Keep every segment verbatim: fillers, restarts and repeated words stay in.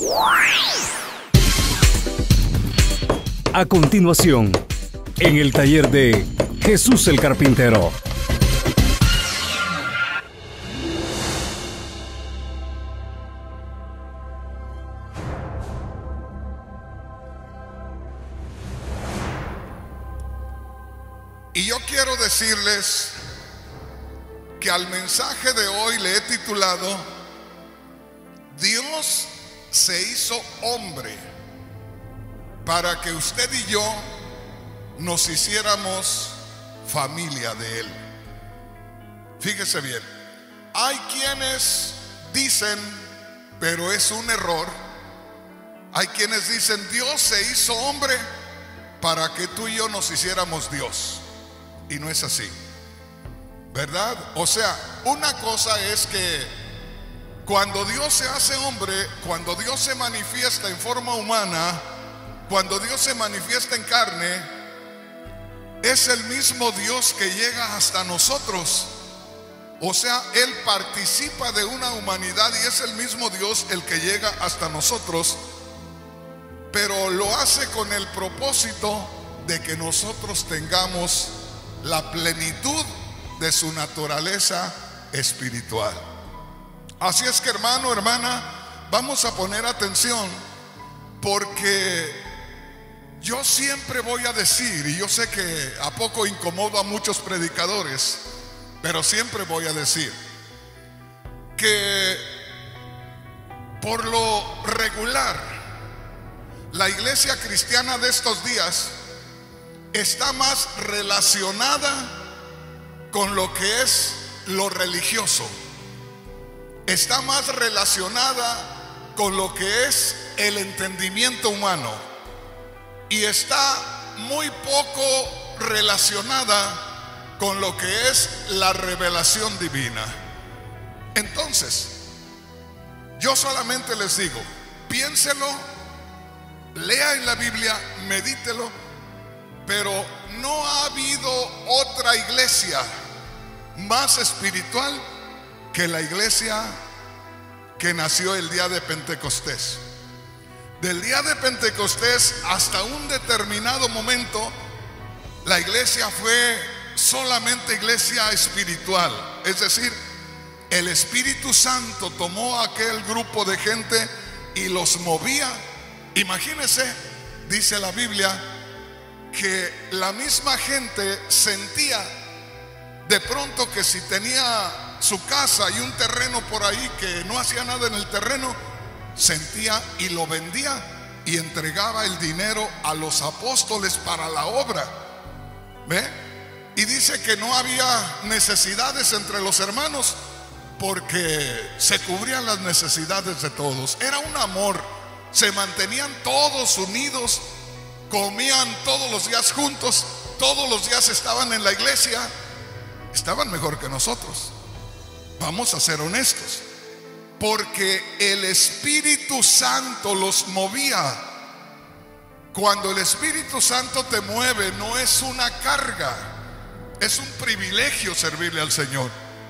A continuación, en el taller de Jesús el Carpintero. Y yo quiero decirles que al mensaje de hoy le he titulado Dios se hizo hombre para que usted y yo nos hiciéramos familia de Él. Fíjese bien, hay quienes dicen, pero es un error, hay quienes dicen Dios se hizo hombre para que tú y yo nos hiciéramos Dios. Y no es así, ¿verdad? O sea, una cosa es que cuando Dios se hace hombre, cuando Dios se manifiesta en forma humana, cuando Dios se manifiesta en carne, es el mismo Dios que llega hasta nosotros. O sea, Él participa de una humanidad y es el mismo Dios el que llega hasta nosotros, pero lo hace con el propósito de que nosotros tengamos la plenitud de su naturaleza espiritual. Así es que, hermano, hermana, vamos a poner atención, porque yo siempre voy a decir, y yo sé que a poco incomodo a muchos predicadores, pero siempre voy a decir que por lo regular la iglesia cristiana de estos días está más relacionada con lo que es lo religioso, está más relacionada con lo que es el entendimiento humano y está muy poco relacionada con lo que es la revelación divina. Entonces, yo solamente les digo, piénselo, lea en la Biblia, medítelo, pero no ha habido otra iglesia más espiritual que la iglesia que nació el día de Pentecostés. Del día de Pentecostés hasta un determinado momento, la iglesia fue solamente iglesia espiritual. Es decir, el Espíritu Santo tomó a aquel grupo de gente y los movía. Imagínense, dice la Biblia, que la misma gente sentía de pronto que si tenía su casa y un terreno por ahí que no hacía nada en el terreno, sentía y lo vendía y entregaba el dinero a los apóstoles para la obra. ¿Ve? Y dice que no había necesidades entre los hermanos porque se cubrían las necesidades de todos. Era un amor, se mantenían todos unidos, comían todos los días juntos, todos los días estaban en la iglesia, estaban mejor que nosotros. Vamos a ser honestos, porque el Espíritu Santo los movía. Cuando el Espíritu Santo te mueve, no es una carga, es un privilegio servirle al Señor.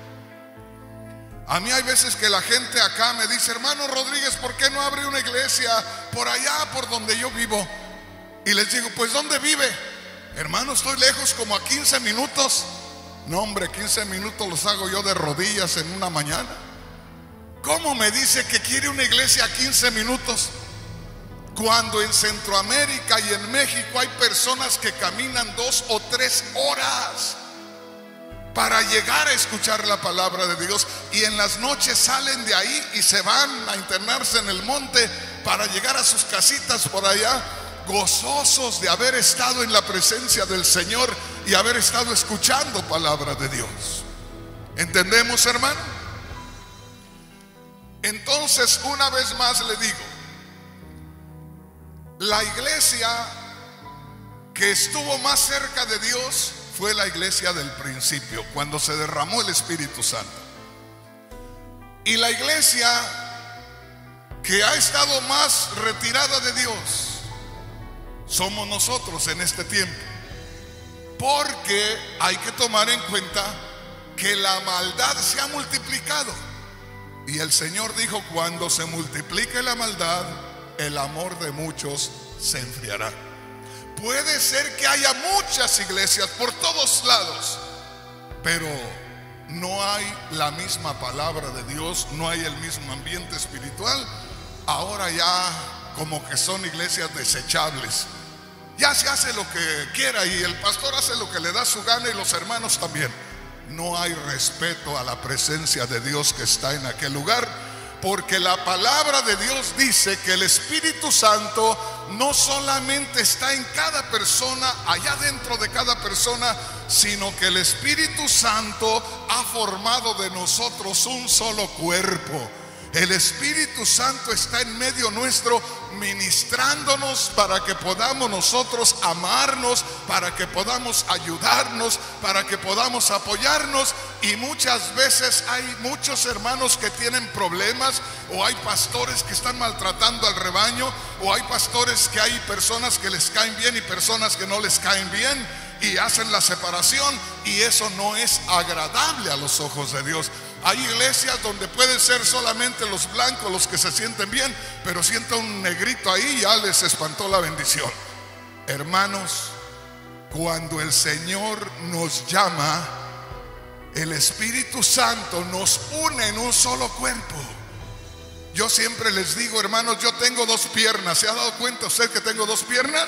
A mí hay veces que la gente acá me dice, hermano Rodríguez, ¿por qué no abre una iglesia por allá, por donde yo vivo? Y les digo, pues ¿dónde vive? Hermano, estoy lejos, como a quince minutos. No, hombre, quince minutos los hago yo de rodillas en una mañana. ¿Cómo me dice que quiere una iglesia a quince minutos? Cuando en Centroamérica y en México hay personas que caminan dos o tres horas para llegar a escuchar la palabra de Dios, y en las noches salen de ahí y se van a internarse en el monte para llegar a sus casitas por allá, gozosos de haber estado en la presencia del Señor y haber estado escuchando palabra de Dios. ¿Entendemos, hermano? Entonces, una vez más le digo, la iglesia que estuvo más cerca de Dios fue la iglesia del principio, cuando se derramó el Espíritu Santo. Y la iglesia que ha estado más retirada de Dios somos nosotros en este tiempo, porque hay que tomar en cuenta que la maldad se ha multiplicado. Y el Señor dijo: cuando se multiplique la maldad, el amor de muchos se enfriará. Puede ser que haya muchas iglesias por todos lados, pero no hay la misma palabra de Dios, no hay el mismo ambiente espiritual. Ahora ya como que son iglesias desechables. Ya se hace lo que quiera y el pastor hace lo que le da su gana y los hermanos también. No hay respeto a la presencia de Dios que está en aquel lugar, porque la palabra de Dios dice que el Espíritu Santo no solamente está en cada persona, allá dentro de cada persona, sino que el Espíritu Santo ha formado de nosotros un solo cuerpo. El Espíritu Santo está en medio nuestro, ministrándonos para que podamos nosotros amarnos, para que podamos ayudarnos, para que podamos apoyarnos. Y muchas veces hay muchos hermanos que tienen problemas, o hay pastores que están maltratando al rebaño, o hay pastores que hay personas que les caen bien y personas que no les caen bien, y hacen la separación, y eso no es agradable a los ojos de Dios. Hay iglesias donde pueden ser solamente los blancos los que se sienten bien, pero sienta un negrito ahí, ya les espantó la bendición. Hermanos, cuando el Señor nos llama, el Espíritu Santo nos une en un solo cuerpo. Yo siempre les digo, hermanos, yo tengo dos piernas. ¿Se ha dado cuenta usted que tengo dos piernas?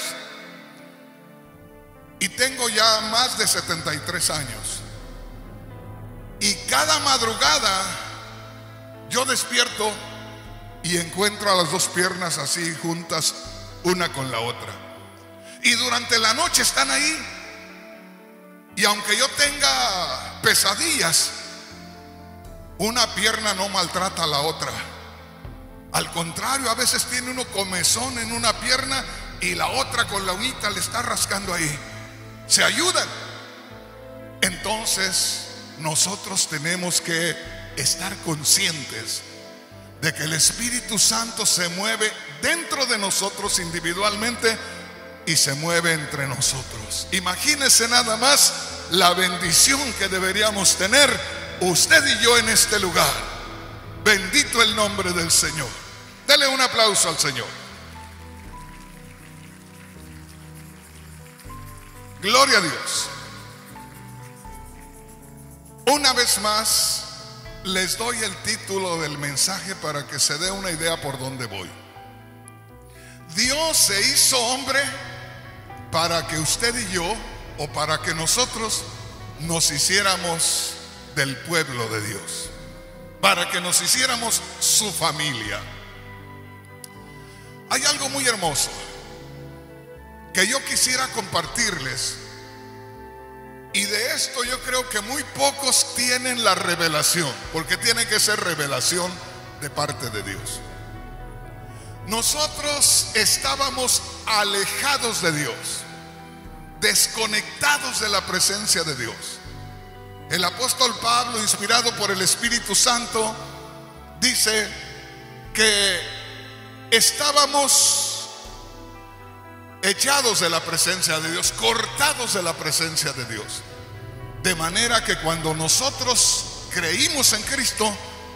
Y tengo ya más de setenta y tres años. Y cada madrugada yo despierto y encuentro a las dos piernas así juntas, una con la otra. Y durante la noche están ahí. Y aunque yo tenga pesadillas, una pierna no maltrata a la otra. Al contrario, a veces tiene uno comezón en una pierna y la otra con la uñita le está rascando ahí. Se ayudan. Entonces nosotros tenemos que estar conscientes de que el Espíritu Santo se mueve dentro de nosotros individualmente y se mueve entre nosotros. Imagínense nada más la bendición que deberíamos tener usted y yo en este lugar. Bendito el nombre del Señor. Dele un aplauso al Señor. Gloria a Dios. Una vez más les doy el título del mensaje para que se dé una idea por dónde voy. Dios se hizo hombre para que usted y yo, o para que nosotros nos hiciéramos del pueblo de Dios, para que nos hiciéramos su familia. Hay algo muy hermoso que yo quisiera compartirles. Y de esto yo creo que muy pocos tienen la revelación, porque tiene que ser revelación de parte de Dios. Nosotros estábamos alejados de Dios, desconectados de la presencia de Dios. El apóstol Pablo, inspirado por el Espíritu Santo, dice que estábamos echados de la presencia de Dios, cortados de la presencia de Dios. De manera que cuando nosotros creímos en Cristo,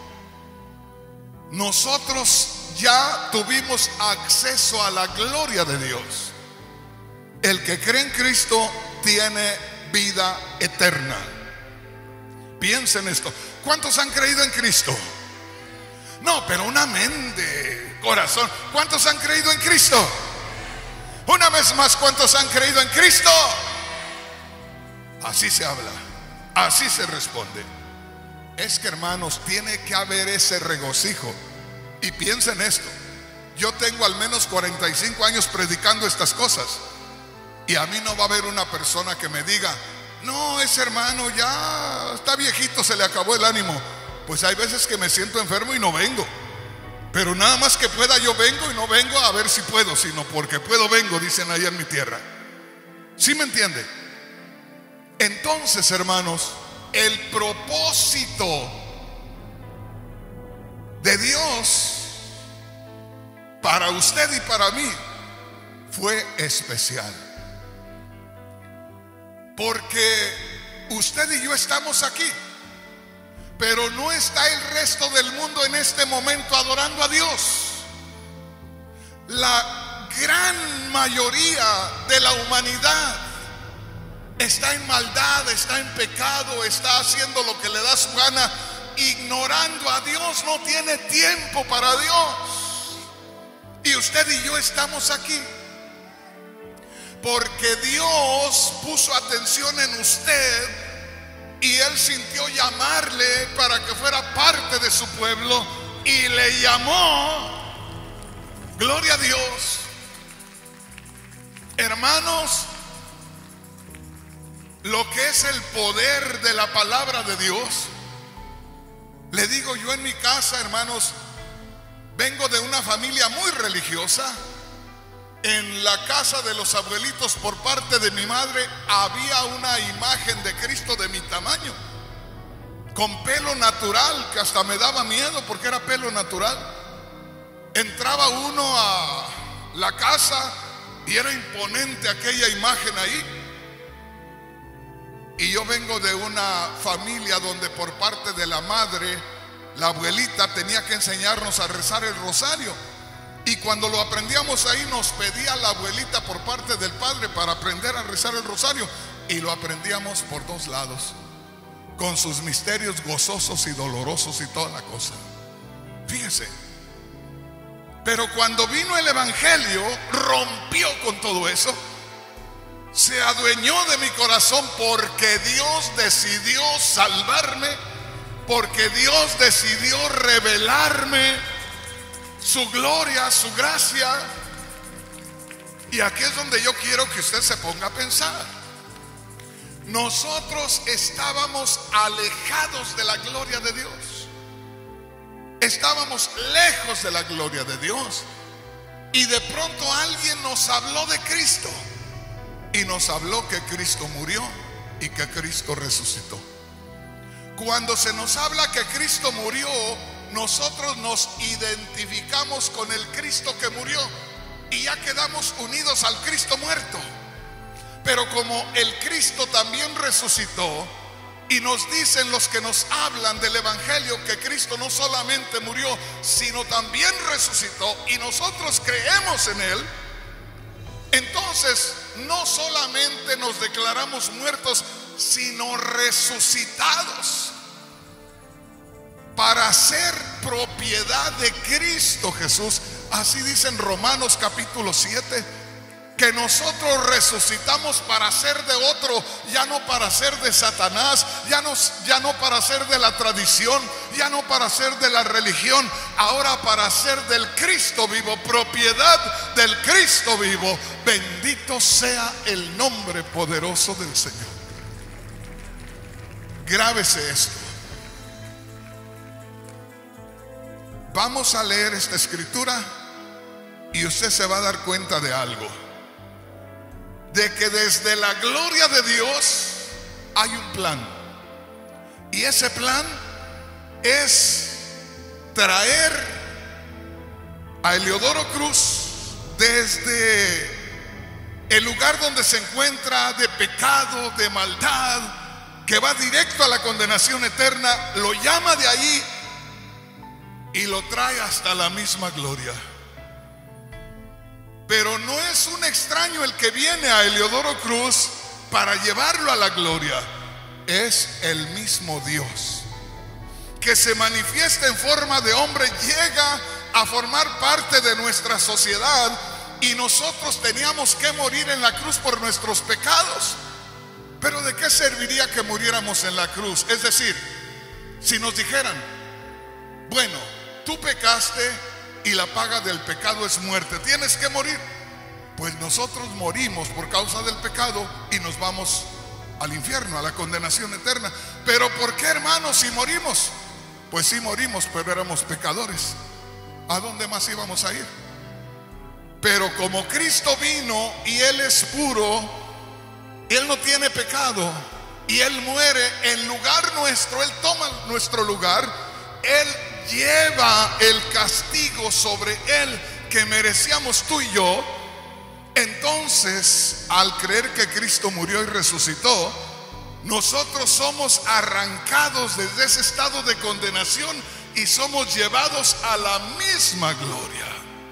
nosotros ya tuvimos acceso a la gloria de Dios. El que cree en Cristo tiene vida eterna. Piensen esto. ¿Cuántos han creído en Cristo? No, pero un amén de corazón. ¿Cuántos han creído en Cristo? Una vez más, ¿cuántos han creído en Cristo? Así se habla, así se responde. Es que, hermanos, tiene que haber ese regocijo. Y piensen esto: yo tengo al menos cuarenta y cinco años predicando estas cosas, y a mí no va a haber una persona que me diga: no, ese hermano ya está viejito, se le acabó el ánimo. Pues hay veces que me siento enfermo y no vengo. Pero nada más que pueda yo vengo, y no vengo a ver si puedo, sino porque puedo vengo, dicen allá en mi tierra. ¿Sí me entiende? Entonces, hermanos, el propósito de Dios para usted y para mí fue especial. Porque usted y yo estamos aquí, pero no está el resto del mundo en este momento adorando a Dios. La gran mayoría de la humanidad está en maldad, está en pecado, está haciendo lo que le da su gana, ignorando a Dios, no tiene tiempo para Dios. Y usted y yo estamos aquí porque Dios puso atención en usted y Él sintió llamarle para que fuera parte de su pueblo y le llamó. Gloria a Dios. Hermanos, lo que es el poder de la palabra de Dios, le digo yo en mi casa, hermanos, vengo de una familia muy religiosa. En la casa de los abuelitos por parte de mi madre había una imagen de Cristo de mi tamaño, con pelo natural, que hasta me daba miedo porque era pelo natural. Entraba uno a la casa y era imponente aquella imagen ahí. Y yo vengo de una familia donde por parte de la madre, la abuelita tenía que enseñarnos a rezar el rosario. Y cuando lo aprendíamos ahí nos pedía la abuelita por parte del padre para aprender a rezar el rosario. Y lo aprendíamos por dos lados, con sus misterios gozosos y dolorosos y toda la cosa. Fíjese. Pero cuando vino el evangelio, rompió con todo eso. Se adueñó de mi corazón porque Dios decidió salvarme, porque Dios decidió revelarme su gloria, su gracia. Y aquí es donde yo quiero que usted se ponga a pensar. Nosotros estábamos alejados de la gloria de Dios. Estábamos lejos de la gloria de Dios. Y de pronto alguien nos habló de Cristo. Y nos habló que Cristo murió y que Cristo resucitó. Cuando se nos habla que Cristo murió, nosotros nos identificamos con el Cristo que murió y ya quedamos unidos al Cristo muerto. Pero como el Cristo también resucitó, y nos dicen los que nos hablan del evangelio que Cristo no solamente murió, sino también resucitó, y nosotros creemos en Él, entonces no solamente nos declaramos muertos, sino resucitados para ser propiedad de Cristo Jesús. Así dice en Romanos capítulo siete, que nosotros resucitamos para ser de otro, ya no para ser de Satanás, ya no, ya no para ser de la tradición, ya no para ser de la religión, ahora para ser del Cristo vivo, propiedad del Cristo vivo. Bendito sea el nombre poderoso del Señor. Grábese esto. Vamos a leer esta escritura y usted se va a dar cuenta de algo. De que desde la gloria de Dios hay un plan. Y ese plan es traer a Heliodoro Cruz desde el lugar donde se encuentra de pecado, de maldad, que va directo a la condenación eterna. Lo llama de ahí y lo trae hasta la misma gloria. Pero no es un extraño el que viene a Heliodoro Cruz para llevarlo a la gloria. Es el mismo Dios que se manifiesta en forma de hombre, llega a formar parte de nuestra sociedad, y nosotros teníamos que morir en la cruz por nuestros pecados. Pero ¿de qué serviría que muriéramos en la cruz? Es decir, si nos dijeran, bueno, tú pecaste y la paga del pecado es muerte, tienes que morir. Pues nosotros morimos por causa del pecado y nos vamos al infierno, a la condenación eterna. Pero ¿por qué, hermanos, si morimos? Pues sí morimos, pero éramos pecadores. ¿A dónde más íbamos a ir? Pero como Cristo vino y Él es puro, Él no tiene pecado, y Él muere en lugar nuestro, Él toma nuestro lugar, Él lleva el castigo sobre Él que merecíamos tú y yo. Entonces, al creer que Cristo murió y resucitó, nosotros somos arrancados desde ese estado de condenación y somos llevados a la misma gloria.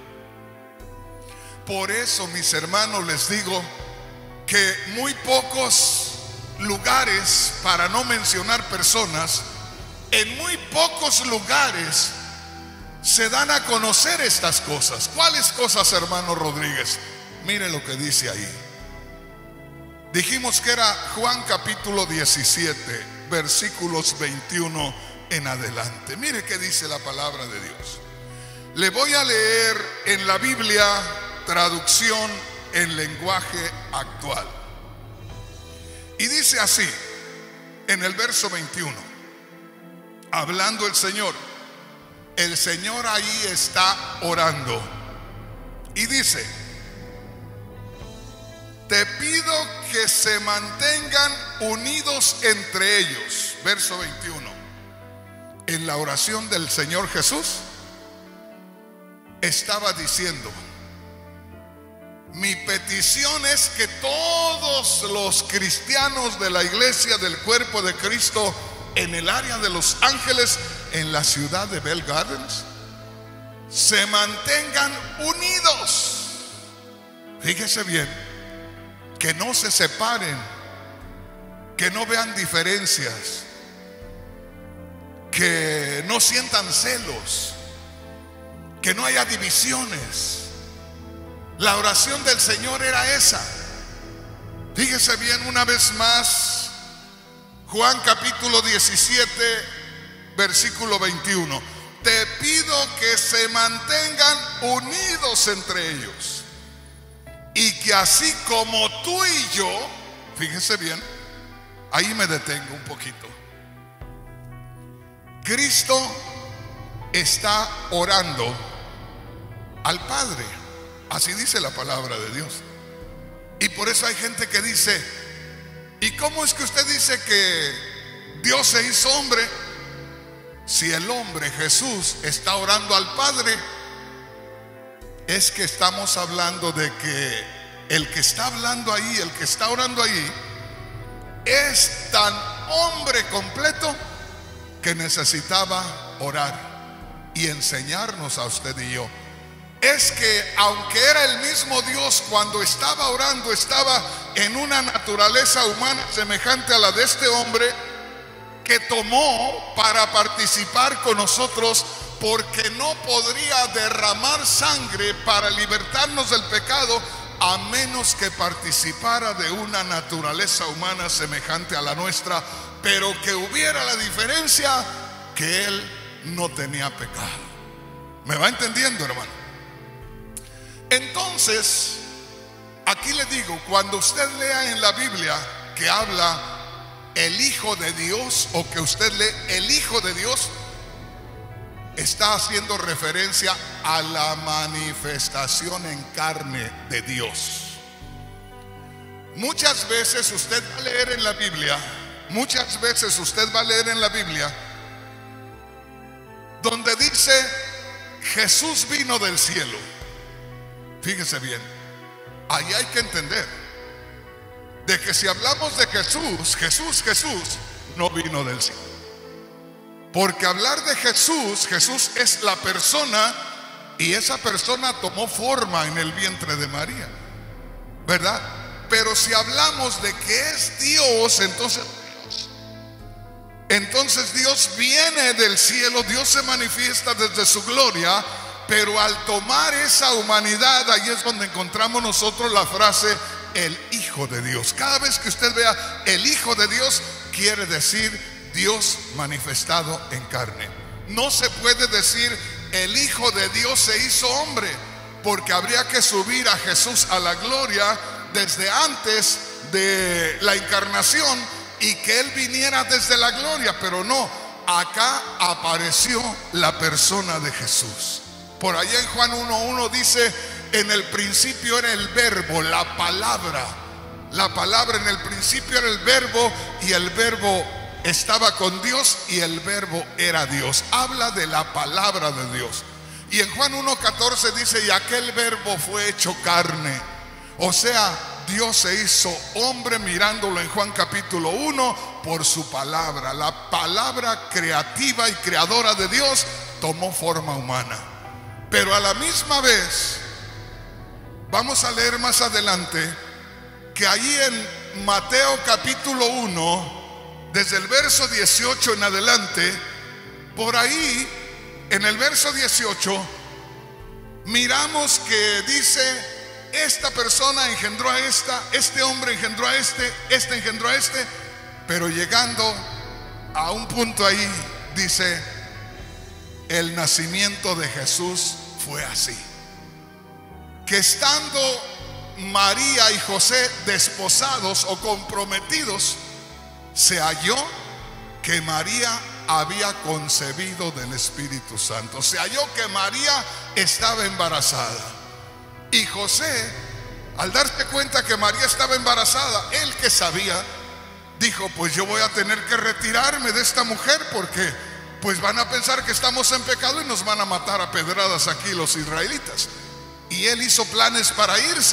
Por eso, mis hermanos, les digo que muy pocos lugares, para no mencionar personas, en muy pocos lugares se dan a conocer estas cosas. ¿Cuáles cosas, hermano Rodríguez? Mire lo que dice ahí. Dijimos que era Juan capítulo diecisiete, versículos veintiuno en adelante. Mire qué dice la palabra de Dios. Le voy a leer en la Biblia, traducción en lenguaje actual. Y dice así, en el verso veintiuno, hablando el Señor. El Señor ahí está orando y dice: te pido que se mantengan unidos entre ellos. Verso veintiuno. En la oración del Señor Jesús estaba diciendo: mi petición es que todos los cristianos de la iglesia del cuerpo de Cristo en el área de Los Ángeles, en la ciudad de Bell Gardens, se mantengan unidos. Fíjese bien, que no se separen, que no vean diferencias, que no sientan celos, que no haya divisiones. La oración del Señor era esa. Fíjese bien una vez más, Juan capítulo diecisiete, versículo veintiuno. Te pido que se mantengan unidos entre ellos, y que así como tú y yo, fíjese bien, ahí me detengo un poquito. Cristo está orando al Padre, así dice la palabra de Dios. Y por eso hay gente que dice: ¿y cómo es que usted dice que Dios se hizo hombre? Si el hombre Jesús está orando al Padre, es que estamos hablando de que el que está hablando ahí, el que está orando ahí, es tan hombre completo que necesitaba orar y enseñarnos a usted y yo. Es que aunque era el mismo Dios, cuando estaba orando estaba en una naturaleza humana semejante a la de este hombre, que tomó para participar con nosotros, porque no podría derramar sangre para libertarnos del pecado a menos que participara de una naturaleza humana semejante a la nuestra, pero que hubiera la diferencia que él no tenía pecado. ¿Me va entendiendo, hermano? Entonces, aquí le digo, cuando usted lea en la Biblia que habla el Hijo de Dios, o que usted lee el Hijo de Dios, está haciendo referencia a la manifestación en carne de Dios. Muchas veces usted va a leer en la Biblia, muchas veces usted va a leer en la Biblia donde dice: Jesús vino del cielo. Fíjese bien, ahí hay que entender de que si hablamos de Jesús, Jesús, Jesús no vino del cielo. Porque hablar de Jesús, Jesús es la persona, y esa persona tomó forma en el vientre de María, ¿verdad? Pero si hablamos de que es Dios, entonces Dios, entonces Dios viene del cielo, Dios se manifiesta desde su gloria. Pero al tomar esa humanidad, ahí es donde encontramos nosotros la frase el Hijo de Dios. Cada vez que usted vea el Hijo de Dios, quiere decir Dios manifestado en carne. No se puede decir el Hijo de Dios se hizo hombre, porque habría que subir a Jesús a la gloria desde antes de la encarnación y que Él viniera desde la gloria. Pero no, acá apareció la persona de Jesús. Por allá en Juan uno uno dice: en el principio era el verbo, la palabra. La palabra, en el principio era el verbo, y el verbo estaba con Dios, y el verbo era Dios. Habla de la palabra de Dios. Y en Juan uno catorce dice: y aquel verbo fue hecho carne. O sea, Dios se hizo hombre, mirándolo en Juan capítulo uno, por su palabra. La palabra creativa y creadora de Dios tomó forma humana. Pero a la misma vez, vamos a leer más adelante que ahí en Mateo capítulo uno, desde el verso dieciocho en adelante, por ahí en el verso dieciocho, miramos que dice: esta persona engendró a esta, este hombre engendró a este, este engendró a este. Pero llegando a un punto ahí, dice: el nacimiento de Jesús fue así, que estando María y José desposados o comprometidos, se halló que María había concebido del Espíritu Santo. Se halló que María estaba embarazada. Y José, al darse cuenta que María estaba embarazada, él que sabía, dijo: pues yo voy a tener que retirarme de esta mujer, porque pues van a pensar que estamos en pecado y nos van a matar a pedradas aquí los israelitas. Y él hizo planes para irse.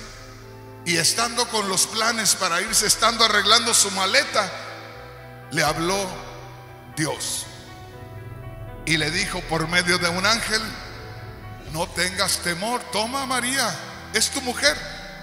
Y estando con los planes para irse, estando arreglando su maleta, le habló Dios y le dijo por medio de un ángel: no tengas temor, toma a María, es tu mujer,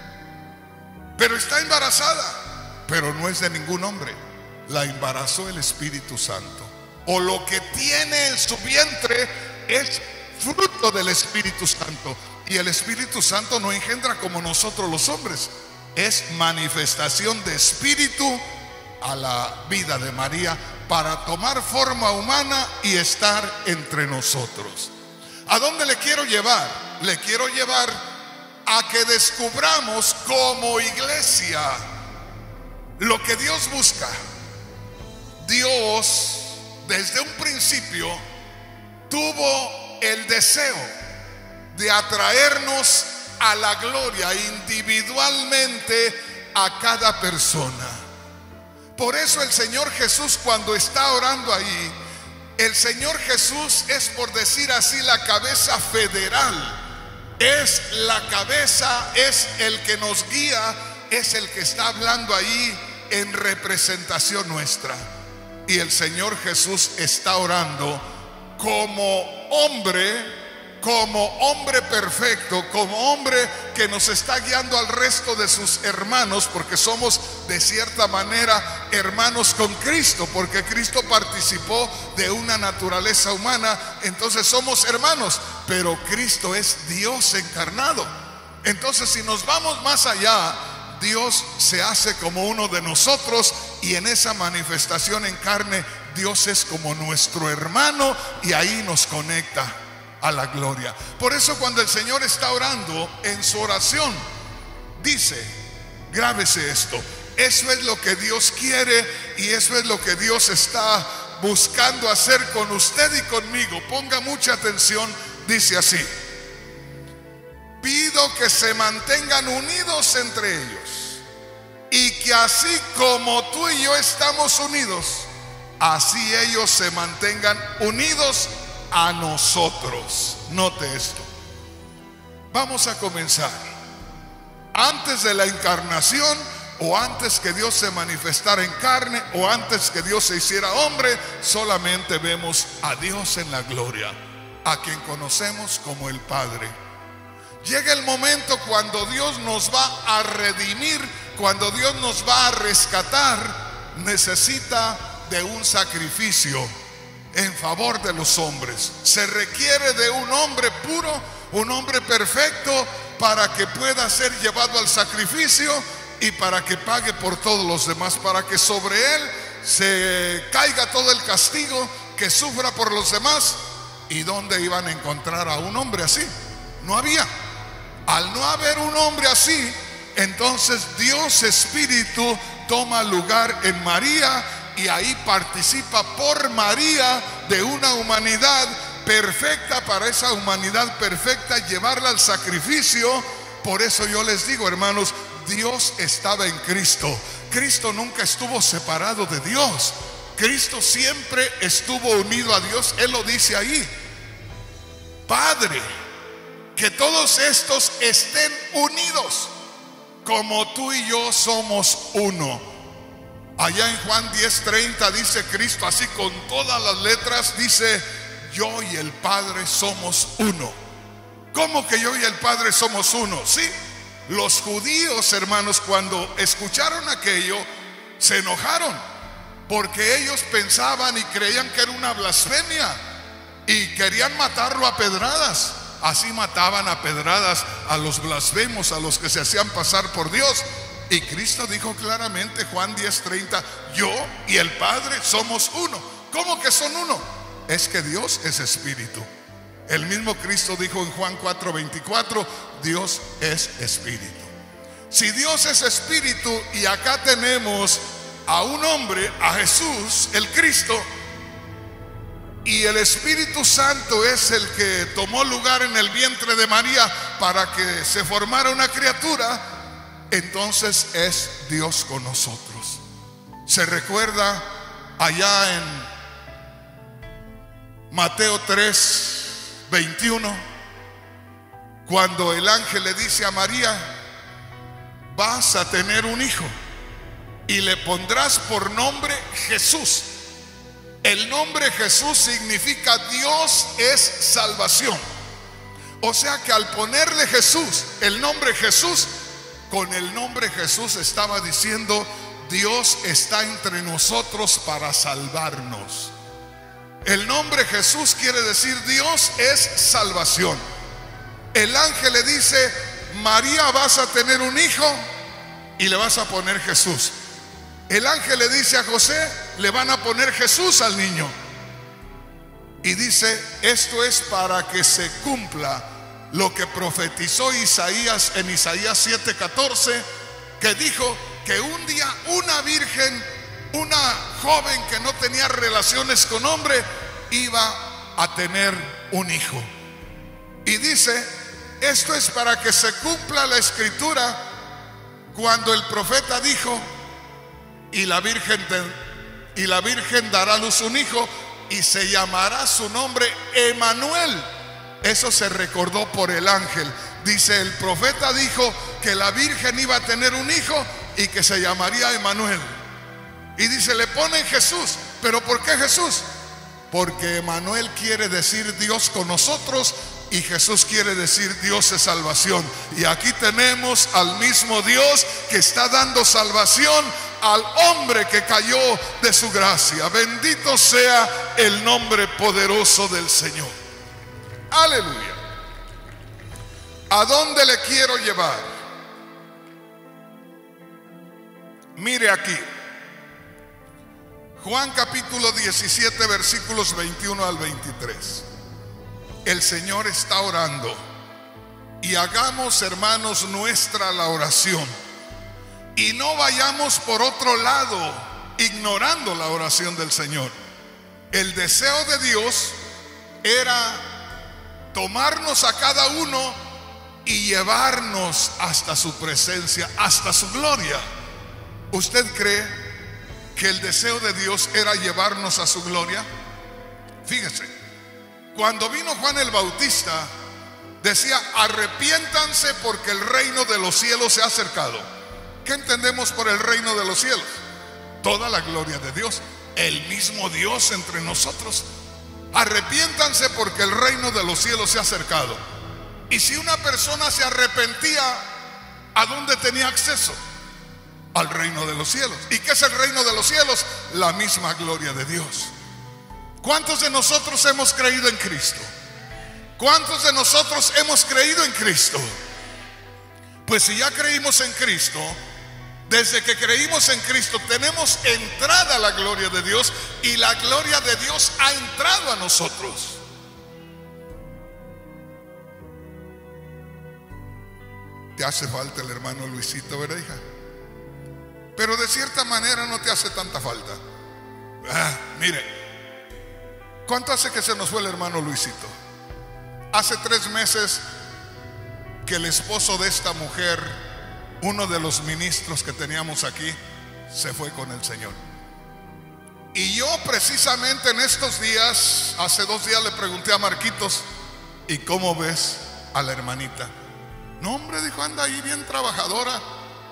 pero está embarazada, pero no es de ningún hombre, la embarazó el Espíritu Santo. O lo que tiene en su vientre es fruto del Espíritu Santo. Y el Espíritu Santo no engendra como nosotros los hombres, es manifestación de espíritu a la vida de María para tomar forma humana y estar entre nosotros. ¿A dónde le quiero llevar? Le quiero llevar a que descubramos como iglesia lo que Dios busca. Dios desde un principio tuvo el deseo de atraernos a la gloria individualmente a cada persona. Por eso el Señor Jesús, cuando está orando ahí, el Señor Jesús es, por decir así, la cabeza federal. Es la cabeza, es el que nos guía, es el que está hablando ahí en representación nuestra. Y el Señor Jesús está orando como hombre, como hombre perfecto, como hombre que nos está guiando al resto de sus hermanos, porque somos de cierta manera hermanos con Cristo, porque Cristo participó de una naturaleza humana, entonces somos hermanos, pero Cristo es Dios encarnado. Entonces, si nos vamos más allá, Dios se hace como uno de nosotros, y en esa manifestación en carne, Dios es como nuestro hermano, y ahí nos conecta a la gloria. Por eso cuando el Señor está orando en su oración, dice, grábese esto, eso es lo que Dios quiere y eso es lo que Dios está buscando hacer con usted y conmigo. Ponga mucha atención, dice así: pido que se mantengan unidos entre ellos, y que así como tú y yo estamos unidos, así ellos se mantengan unidos a nosotros. Note esto. Vamos a comenzar. Antes de la encarnación, o antes que Dios se manifestara en carne, o antes que Dios se hiciera hombre, solamente vemos a Dios en la gloria, a quien conocemos como el Padre. Llega el momento cuando Dios nos va a redimir, cuando Dios nos va a rescatar, necesita de un sacrificio en favor de los hombres. Se requiere de un hombre puro, un hombre perfecto, para que pueda ser llevado al sacrificio y para que pague por todos los demás, para que sobre él se caiga todo el castigo, que sufra por los demás. ¿Y dónde iban a encontrar a un hombre así? No había. Al no haber un hombre así, entonces Dios Espíritu toma lugar en María, y ahí participa por María de una humanidad perfecta, para esa humanidad perfecta llevarla al sacrificio. Por eso yo les digo, hermanos, Dios estaba en Cristo. Cristo nunca estuvo separado de Dios. Cristo siempre estuvo unido a Dios. Él lo dice ahí: Padre, que todos estos estén unidos. como tú y yo somos uno. Allá en Juan diez treinta dice Cristo así con todas las letras, dice: yo y el Padre somos uno. ¿Cómo que yo y el Padre somos uno? Sí, los judíos, hermanos, cuando escucharon aquello, se enojaron, porque ellos pensaban y creían que era una blasfemia y querían matarlo a pedradas. Así mataban a pedradas a los blasfemos, a los que se hacían pasar por Dios. Y Cristo dijo claramente, Juan diez treinta: yo y el Padre somos uno. ¿Cómo que son uno? Es que Dios es espíritu. El mismo Cristo dijo en Juan cuatro veinticuatro: Dios es espíritu. Si Dios es espíritu y acá tenemos a un hombre, a Jesús, el Cristo, y el Espíritu Santo es el que tomó lugar en el vientre de María para que se formara una criatura, entonces es Dios con nosotros. Se recuerda allá en Mateo tres veintiuno, cuando el ángel le dice a María: vas a tener un hijo y le pondrás por nombre Jesús. El nombre Jesús significa Dios es salvación. O sea que al ponerle Jesús, el nombre Jesús, con el nombre Jesús estaba diciendo: Dios está entre nosotros para salvarnos. El nombre Jesús quiere decir Dios es salvación. El ángel le dice: María, vas a tener un hijo y le vas a poner Jesús. El ángel le dice a José: le van a poner Jesús al niño. Y dice: esto es para que se cumpla lo que profetizó Isaías en Isaías siete catorce, que dijo que un día una virgen, una joven que no tenía relaciones con hombre, iba a tener un hijo. Y dice: esto es para que se cumpla la escritura cuando el profeta dijo: y la virgen te, y la virgen dará a luz un hijo y se llamará su nombre Emanuel. Eso se recordó por el ángel. Dice: el profeta dijo que la virgen iba a tener un hijo y que se llamaría Emanuel. Y dice: le ponen Jesús. ¿Pero por qué Jesús? Porque Emanuel quiere decir Dios con nosotros y Jesús quiere decir Dios es salvación. Y aquí tenemos al mismo Dios que está dando salvación al hombre que cayó de su gracia. Bendito sea el nombre poderoso del Señor. Aleluya. ¿A dónde le quiero llevar? Mire aquí, Juan capítulo diecisiete versículos veintiuno al veintitrés. El Señor está orando, y hagamos, hermanos, nuestra la oración, y no vayamos por otro lado ignorando la oración del Señor. El deseo de Dios era tomarnos a cada uno y llevarnos hasta su presencia, hasta su gloria. ¿Usted cree que el deseo de Dios era llevarnos a su gloria? Fíjese, cuando vino Juan el Bautista, decía: arrepiéntanse porque el reino de los cielos se ha acercado. ¿Qué entendemos por el reino de los cielos? Toda la gloria de Dios, el mismo Dios entre nosotros. Arrepiéntanse porque el reino de los cielos se ha acercado. Y si una persona se arrepentía, ¿a dónde tenía acceso? Al reino de los cielos. ¿Y qué es el reino de los cielos? La misma gloria de Dios. ¿Cuántos de nosotros hemos creído en Cristo? ¿Cuántos de nosotros hemos creído en Cristo? Pues si ya creímos en Cristo, desde que creímos en Cristo tenemos entrada a la gloria de Dios, y la gloria de Dios ha entrado a nosotros. Te hace falta el hermano Luisito, ¿verdad, hija? Pero de cierta manera no te hace tanta falta. Ah, mire, ¿cuánto hace que se nos fue el hermano Luisito? Hace tres meses que el esposo de esta mujer, uno de los ministros que teníamos aquí, se fue con el Señor. Y yo precisamente en estos días, hace dos días le pregunté a Marquitos: ¿y cómo ves a la hermanita? No, hombre, dijo, anda ahí bien trabajadora.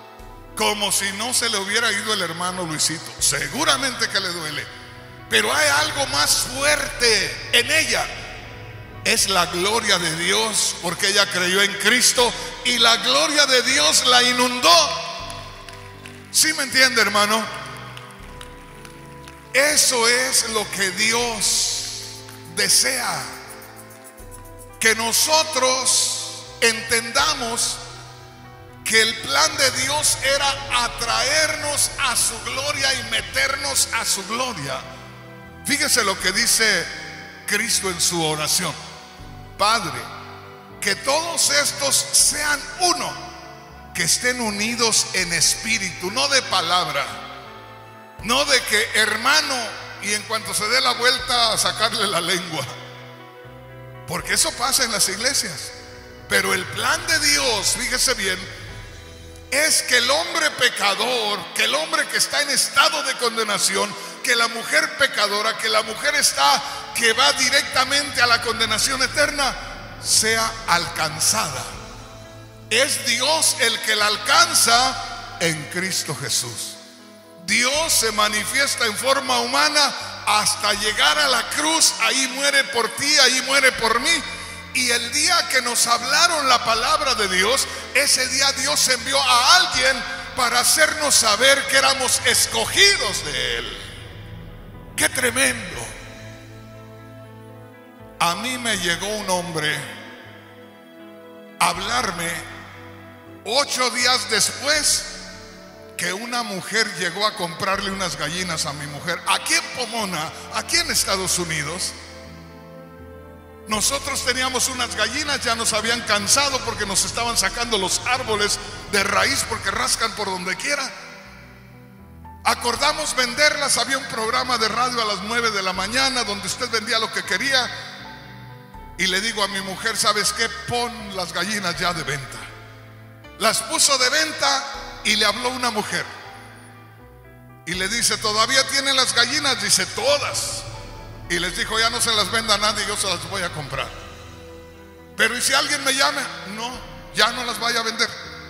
como si no se le hubiera ido el hermano Luisito. Seguramente que le duele, pero hay algo más fuerte en ella. Es la gloria de Dios, porque ella creyó en Cristo y la gloria de Dios la inundó. ¿Sí me entiende, hermano? Eso es lo que Dios desea, que nosotros entendamos que el plan de Dios era atraernos a su gloria y meternos a su gloria. Fíjese lo que dice Cristo en su oración: Padre, que todos estos sean uno, que estén unidos en espíritu, no de palabra, no de que hermano y en cuanto se dé la vuelta a sacarle la lengua, porque eso pasa en las iglesias. Pero el plan de Dios, fíjese bien, es que el hombre pecador, que el hombre que está en estado de condenación, que la mujer pecadora, que la mujer está, que va directamente a la condenación eterna, sea alcanzada. Es Dios el que la alcanza en Cristo Jesús. Dios se manifiesta en forma humana hasta llegar a la cruz. Ahí muere por ti, ahí muere por mí. Y el día que nos hablaron la palabra de Dios, ese día Dios envió a alguien para hacernos saber que éramos escogidos de Él. ¡Qué tremendo! A mí me llegó un hombre a hablarme ocho días después que una mujer llegó a comprarle unas gallinas a mi mujer aquí en Pomona, aquí en Estados Unidos. Nosotros teníamos unas gallinas, ya nos habían cansado porque nos estaban sacando los árboles de raíz porque rascan por donde quiera. Acordamos venderlas. Había un programa de radio a las nueve de la mañana donde usted vendía lo que quería. Y le digo a mi mujer: ¿sabes qué? Pon las gallinas ya de venta. Las puso de venta y le habló una mujer y le dice: ¿todavía tienen las gallinas? Dice: todas. Y les dijo: ya no se las venda a nadie, yo se las voy a comprar. Pero ¿y si alguien me llama? No, ya no las vaya a vender.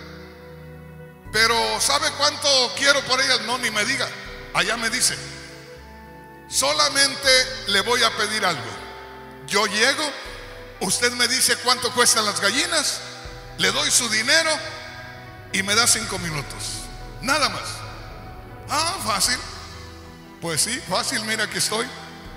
Pero ¿sabe cuánto quiero por ellas? No, ni me diga. Allá me dice: solamente le voy a pedir algo. Yo llego, usted me dice cuánto cuestan las gallinas, le doy su dinero y me da cinco minutos, nada más. Ah, fácil. Pues sí, fácil, mira, aquí estoy.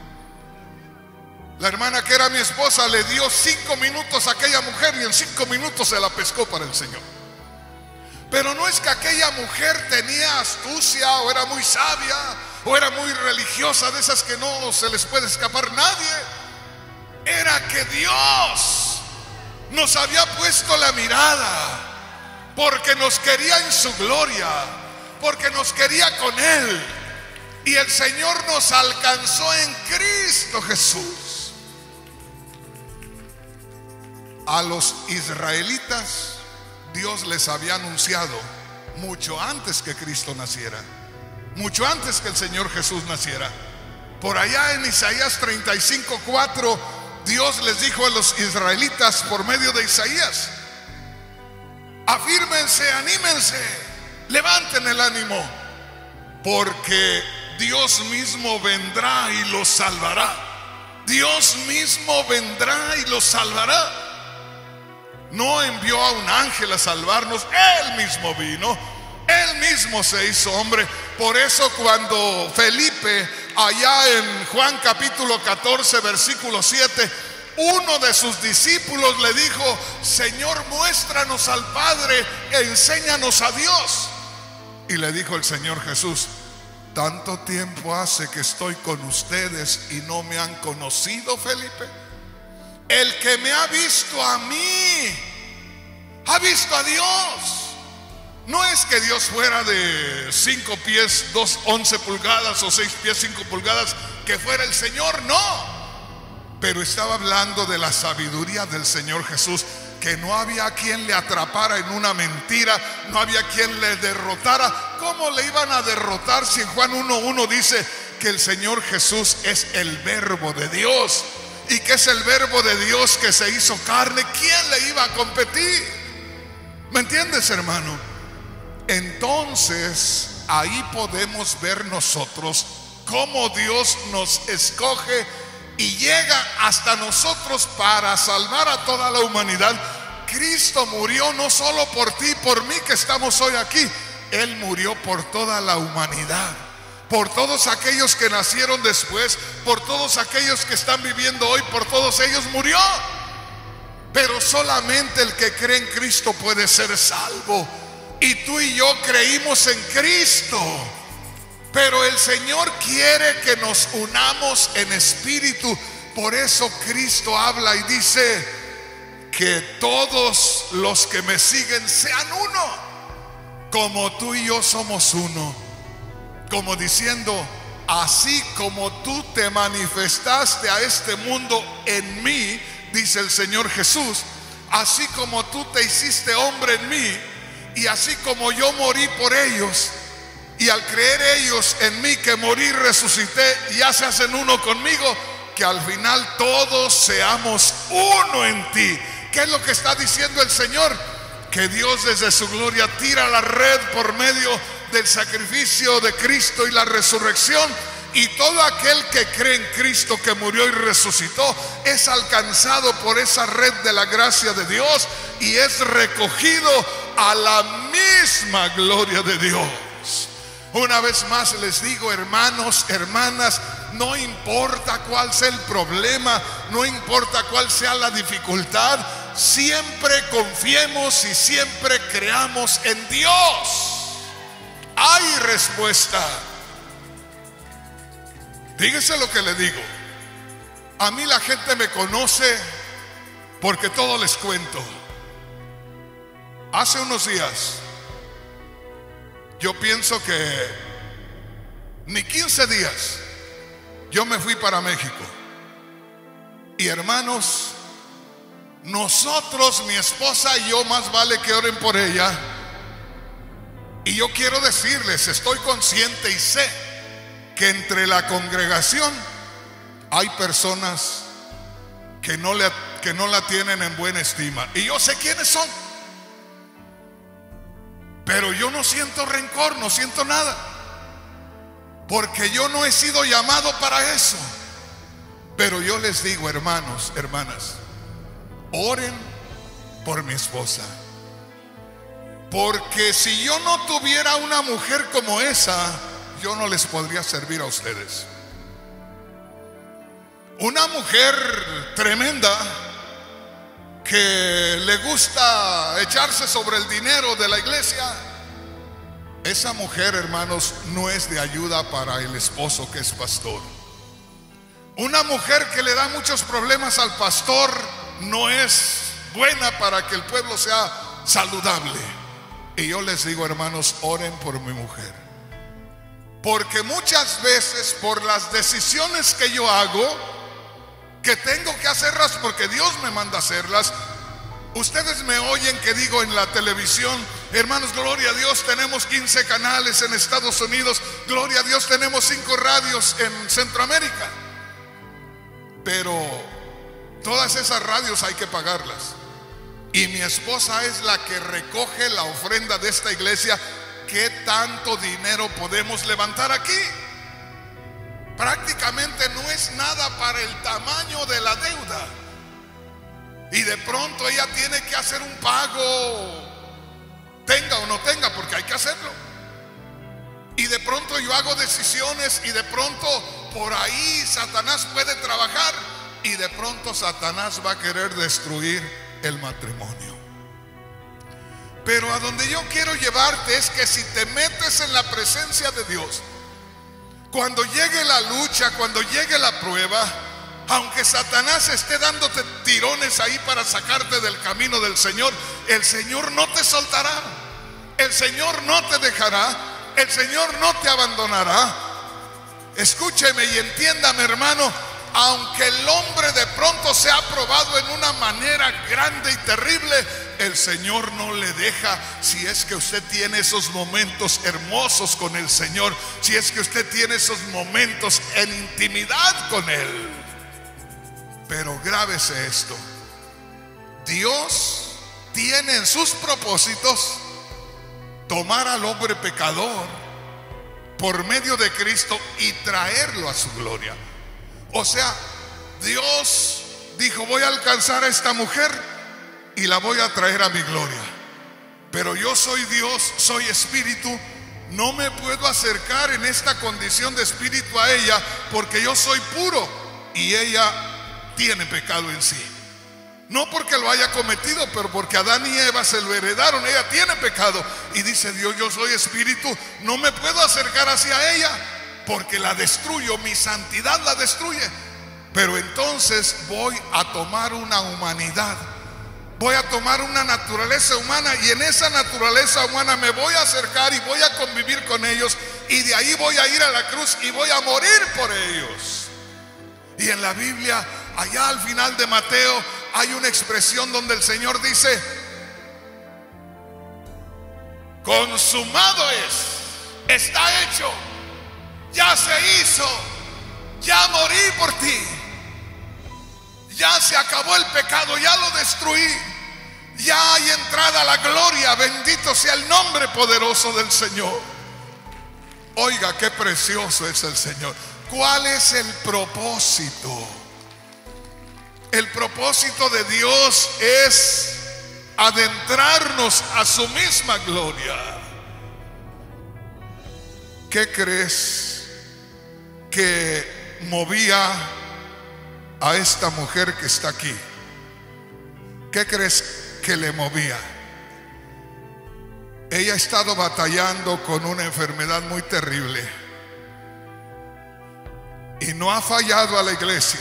La hermana que era mi esposa le dio cinco minutos a aquella mujer y en cinco minutos se la pescó para el Señor. Pero no es que aquella mujer tenía astucia o era muy sabia o era muy religiosa, de esas que no se les puede escapar nadie. Era que Dios nos había puesto la mirada porque nos quería en su gloria, porque nos quería con Él. Y el Señor nos alcanzó en Cristo Jesús. A los israelitas Dios les había anunciado mucho antes que Cristo naciera, mucho antes que el Señor Jesús naciera. Por allá en Isaías treinta y cinco, cuatro, Dios les dijo a los israelitas por medio de Isaías: afírmense, anímense, levanten el ánimo, porque Dios mismo vendrá y los salvará. Dios mismo vendrá y los salvará. No envió a un ángel a salvarnos, Él mismo vino, Él mismo se hizo hombre. Por eso cuando Felipe, allá en Juan capítulo catorce, versículo siete, uno de sus discípulos le dijo: Señor, muéstranos al Padre, enséñanos a Dios. Y le dijo el Señor Jesús: ¿tanto tiempo hace que estoy con ustedes y no me han conocido, Felipe? El que me ha visto a mí ha visto a Dios. No es que Dios fuera de cinco pies, dos, once pulgadas, o seis pies, cinco pulgadas, que fuera el Señor, no. Pero estaba hablando de la sabiduría del Señor Jesús, que no había quien le atrapara en una mentira, no había quien le derrotara. ¿Cómo le iban a derrotar si en Juan uno uno dice que el Señor Jesús es el verbo de Dios? Y que es el verbo de Dios que se hizo carne. ¿Quién le iba a competir? ¿Me entiendes, hermano? entonces ahí podemos ver nosotros cómo Dios nos escoge y llega hasta nosotros para salvar a toda la humanidad. Cristo murió no solo por ti y por mí que estamos hoy aquí, Él murió por toda la humanidad, por todos aquellos que nacieron después, por todos aquellos que están viviendo hoy, por todos ellos murió. Pero solamente el que cree en Cristo puede ser salvo. Y tú y yo creímos en Cristo, pero el Señor quiere que nos unamos en espíritu. Por eso Cristo habla y dice que todos los que me siguen sean uno, como tú y yo somos uno. Como diciendo, así como tú te manifestaste a este mundo en mí, dice el Señor Jesús, así como tú te hiciste hombre en mí, y así como yo morí por ellos, y al creer ellos en mí que morí y resucité, ya se hacen uno conmigo, que al final todos seamos uno en ti. ¿Qué es lo que está diciendo el Señor? Que Dios desde su gloria tira la red por medio del sacrificio de Cristo y la resurrección, y todo aquel que cree en Cristo que murió y resucitó es alcanzado por esa red de la gracia de Dios y es recogido a la misma gloria de Dios. Una vez más les digo, hermanos, hermanas, no importa cuál sea el problema, no importa cuál sea la dificultad, siempre confiemos y siempre creamos en Dios. Hay respuesta. Dígase lo que le digo. A mí la gente me conoce porque todo les cuento. Hace unos días, yo pienso que ni quince días, yo me fui para México. Y hermanos, nosotros, mi esposa y yo, más vale que oren por ella. Y yo quiero decirles, estoy consciente y sé que entre la congregación hay personas que no, le, que no la tienen en buena estima. Y yo sé quiénes son. Pero yo no siento rencor, no siento nada, porque yo no he sido llamado para eso. Pero yo les digo, hermanos, hermanas, oren por mi esposa, porque si yo no tuviera una mujer como esa, yo no les podría servir a ustedes. Una mujer tremenda que le gusta echarse sobre el dinero de la iglesia. Esa mujer, hermanos, no es de ayuda para el esposo que es pastor. Una mujer que le da muchos problemas al pastor no es buena para que el pueblo sea saludable. Y yo les digo, hermanos, oren por mi mujer, porque muchas veces por las decisiones que yo hago, que tengo que hacerlas porque Dios me manda hacerlas. Ustedes me oyen que digo en la televisión, hermanos, gloria a Dios, tenemos quince canales en Estados Unidos, gloria a Dios, tenemos cinco radios en Centroamérica. Pero todas esas radios hay que pagarlas. Y mi esposa es la que recoge la ofrenda de esta iglesia. ¿Qué tanto dinero podemos levantar aquí? Prácticamente no es nada para el tamaño de la deuda. Y de pronto ella tiene que hacer un pago, tenga o no tenga, porque hay que hacerlo. Y de pronto yo hago decisiones y de pronto por ahí Satanás puede trabajar. Y de pronto Satanás va a querer destruir el matrimonio. Pero a donde yo quiero llevarte es que si te metes en la presencia de Dios, cuando llegue la lucha, cuando llegue la prueba, aunque Satanás esté dándote tirones ahí para sacarte del camino del Señor, el Señor no te soltará, el Señor no te dejará, el Señor no te abandonará. Escúcheme y entiéndame, hermano, aunque el hombre de pronto sea probado en una manera grande y terrible, el Señor no le deja. Si es que usted tiene esos momentos hermosos con el Señor, si es que usted tiene esos momentos en intimidad con Él. Pero grábese esto: Dios tiene en sus propósitos tomar al hombre pecador por medio de Cristo y traerlo a su gloria. O sea, Dios dijo: voy a alcanzar a esta mujer y la voy a traer a mi gloria. Pero yo soy Dios, soy espíritu, no me puedo acercar en esta condición de espíritu a ella, porque yo soy puro y ella tiene pecado en sí. No porque lo haya cometido, pero porque Adán y Eva se lo heredaron. Ella tiene pecado. Y dice Dios: yo soy espíritu, no me puedo acercar hacia ella, porque la destruyo, mi santidad la destruye. Pero entonces voy a tomar una humanidad, voy a tomar una naturaleza humana, y en esa naturaleza humana me voy a acercar y voy a convivir con ellos, y de ahí voy a ir a la cruz y voy a morir por ellos. Y en la Biblia, allá al final de Mateo, hay una expresión donde el Señor dice: consumado es, está hecho, ya se hizo, ya morí por ti, ya se acabó el pecado, ya lo destruí, ya hay entrada a la gloria. Bendito sea el nombre poderoso del Señor. Oiga, qué precioso es el Señor. ¿Cuál es el propósito? El propósito de Dios es adentrarnos a su misma gloria. ¿Qué crees que movía a esta mujer que está aquí? ¿Qué crees que le movía? Ella ha estado batallando con una enfermedad muy terrible y no ha fallado a la iglesia.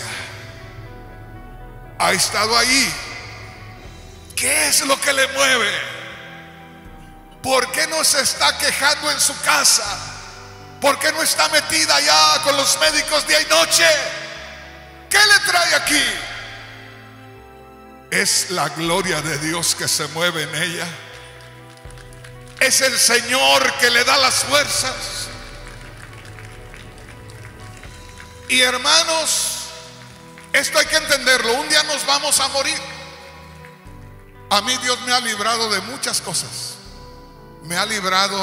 Ha estado ahí. ¿Qué es lo que le mueve? ¿Por qué no se está quejando en su casa? ¿Por qué no está metida allá con los médicos día y noche? ¿Qué le trae aquí? Es la gloria de Dios que se mueve en ella. Es el Señor que le da las fuerzas. Y hermanos, esto hay que entenderlo. Un día nos vamos a morir. A mí Dios me ha librado de muchas cosas. Me ha librado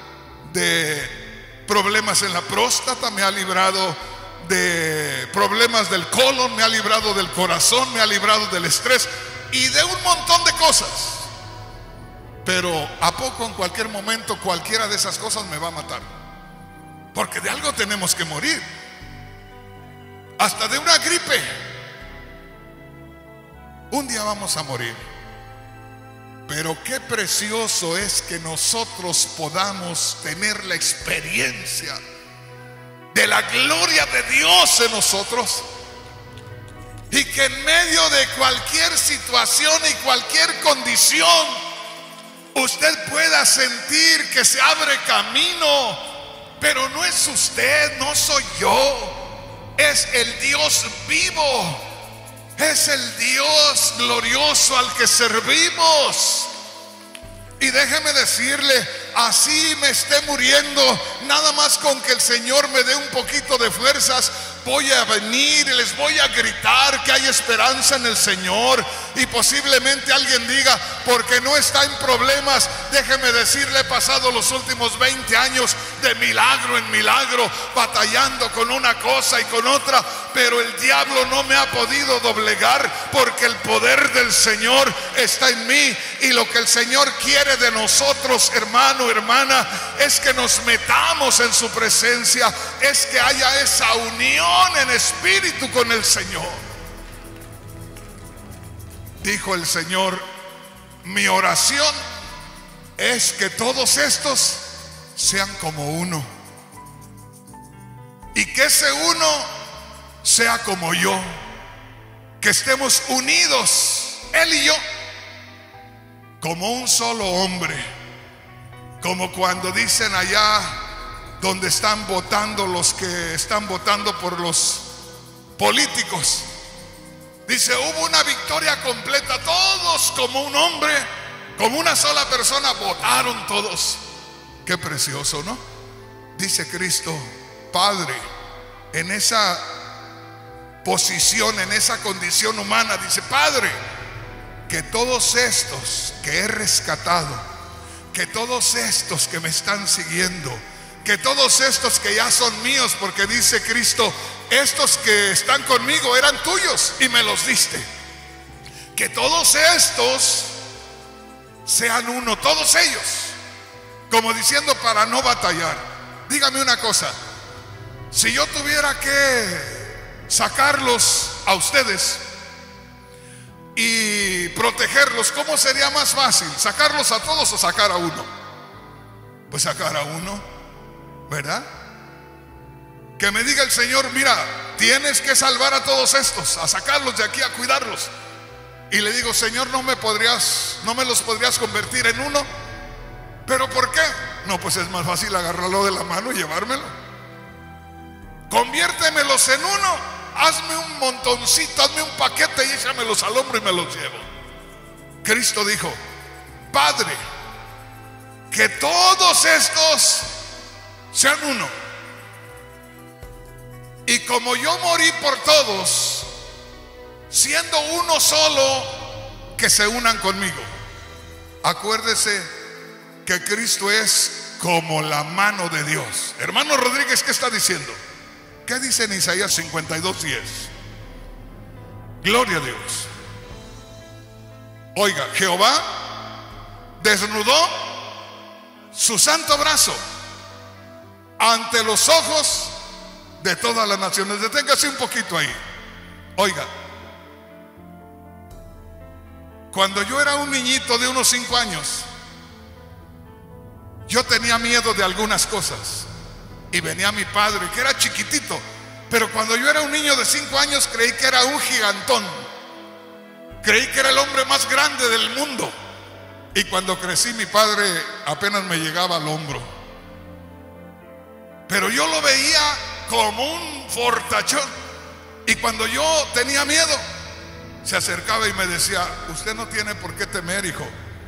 de problemas en la próstata, me ha librado de problemas del colon, me ha librado del corazón, me ha librado del estrés y de un montón de cosas. Pero a poco, en cualquier momento, cualquiera de esas cosas me va a matar, porque de algo tenemos que morir. Hasta de una gripe. Un día vamos a morir. Pero qué precioso es que nosotros podamos tener la experiencia de la gloria de Dios en nosotros, y que en medio de cualquier situación y cualquier condición usted pueda sentir que se abre camino. Pero no es usted, no soy yo, es el Dios vivo, es el Dios glorioso al que servimos. Y déjeme decirle, así me esté muriendo, nada más con que el Señor me dé un poquito de fuerzas, voy a venir y les voy a gritar que hay esperanza en el Señor. Y posiblemente alguien diga: porque no está en problemas. Déjeme decirle, he pasado los últimos veinte años de milagro en milagro, batallando con una cosa y con otra, pero el diablo no me ha podido doblegar, porque el poder del Señor está en mí. Y lo que el Señor quiere de nosotros, hermano, hermana, es que nos metamos en su presencia, es que haya esa unión en espíritu con el Señor. Dijo el Señor: mi oración es que todos estos sean como uno, y que ese uno sea como yo, que estemos unidos, Él y yo, como un solo hombre. Como cuando dicen allá donde están votando los que están votando por los políticos, dice: hubo una victoria completa, todos como un hombre, como una sola persona, votaron todos. Qué precioso, ¿no? Dice Cristo, Padre, en esa posición, en esa condición humana, dice: Padre, que todos estos que he rescatado, que todos estos que me están siguiendo, que todos estos que ya son míos, porque dice Cristo, estos que están conmigo eran tuyos y me los diste, que todos estos sean uno, todos ellos, como diciendo para no batallar. Dígame una cosa, si yo tuviera que sacarlos a ustedes y protegerlos, ¿cómo sería más fácil? ¿Sacarlos a todos o sacar a uno? Pues sacar a uno, ¿verdad? Que me diga el Señor, mira, tienes que salvar a todos estos, a sacarlos de aquí, a cuidarlos. Y le digo, Señor, no me podrías, no me los podrías convertir en uno. ¿Pero por qué? No, pues es más fácil agarrarlo de la mano y llevármelo. Conviértemelos en uno, hazme un montoncito, hazme un paquete y échamelos al hombro y me los llevo. Cristo dijo, Padre, que todos estos sean uno. Y como yo morí por todos, siendo uno solo, que se unan conmigo. Acuérdese que Cristo es como la mano de Dios. Hermano Rodríguez, ¿qué está diciendo? ¿Qué dice en Isaías cincuenta y dos, diez? Gloria a Dios. Oiga, Jehová desnudó su santo brazo ante los ojos de todas las naciones. Deténgase un poquito ahí. Oiga, cuando yo era un niñito de unos cinco años, yo tenía miedo de algunas cosas. Y venía mi padre, que era chiquitito, pero cuando yo era un niño de cinco años creí que era un gigantón. Creí que era el hombre más grande del mundo. Y cuando crecí, mi padre apenas me llegaba al hombro. Pero yo lo veía como un fortachón. Y cuando yo tenía miedo, se acercaba y me decía, usted no tiene por qué temer, hijo.